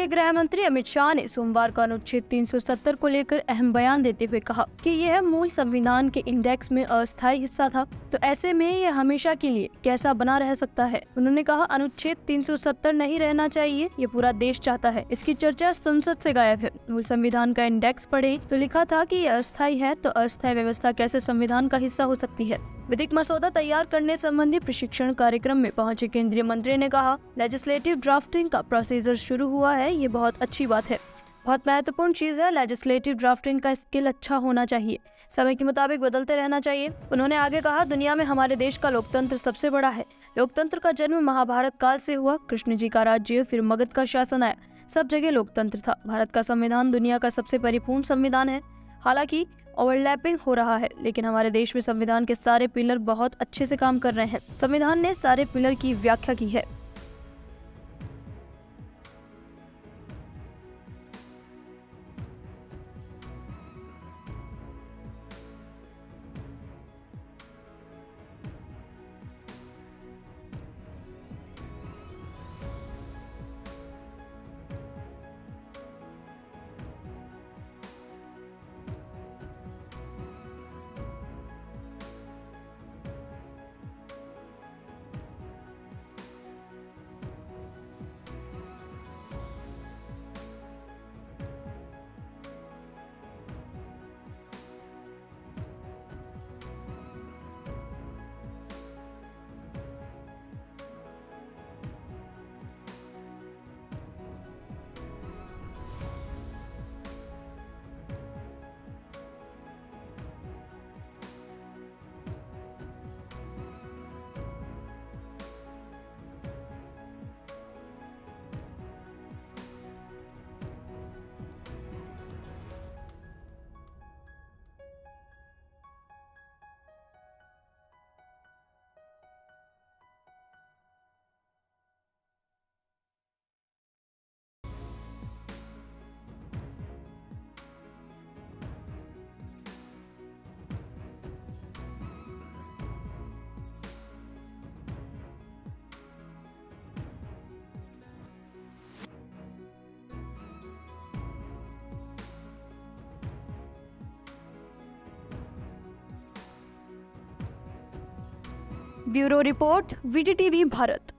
केंद्रीय गृह मंत्री अमित शाह ने सोमवार को अनुच्छेद 370 को लेकर अहम बयान देते हुए कहा कि यह मूल संविधान के इंडेक्स में अस्थायी हिस्सा था, तो ऐसे में यह हमेशा के लिए कैसा बना रह सकता है। उन्होंने कहा, अनुच्छेद 370 नहीं रहना चाहिए, ये पूरा देश चाहता है। इसकी चर्चा संसद से गायब है। मूल संविधान का इंडेक्स पढ़े तो लिखा था कि यह अस्थायी है, तो अस्थायी व्यवस्था कैसे संविधान का हिस्सा हो सकती है। विधिक मसौदा तैयार करने संबंधी प्रशिक्षण कार्यक्रम में पहुंचे केंद्रीय मंत्री ने कहा, लेजिस्लेटिव ड्राफ्टिंग का प्रोसीजर शुरू हुआ है, ये बहुत अच्छी बात है। बहुत महत्वपूर्ण चीज है, लेजिस्लेटिव ड्राफ्टिंग का स्किल अच्छा होना चाहिए, समय के मुताबिक बदलते रहना चाहिए। उन्होंने आगे कहा, दुनिया में हमारे देश का लोकतंत्र सबसे बड़ा है। लोकतंत्र का जन्म महाभारत काल से हुआ। कृष्ण जी का राज्य, फिर मगध का शासन आया, सब जगह लोकतंत्र था। भारत का संविधान दुनिया का सबसे परिपूर्ण संविधान है। हालांकि ओवरलैपिंग हो रहा है, लेकिन हमारे देश में संविधान के सारे पिलर बहुत अच्छे से काम कर रहे हैं। संविधान ने सारे पिलर की व्याख्या की है। Bureau report, VTTV Bharat.